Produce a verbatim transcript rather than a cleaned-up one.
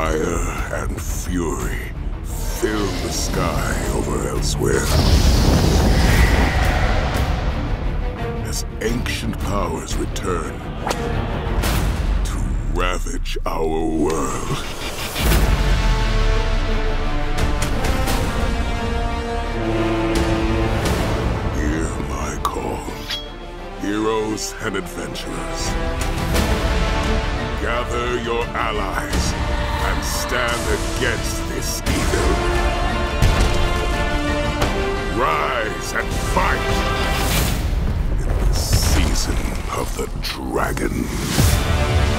Fire and fury fill the sky over elsewhere. As ancient powers return to ravage our world. Hear my call, heroes and adventurers. Gather your allies and stand against this evil. Rise and fight in the season of the dragon.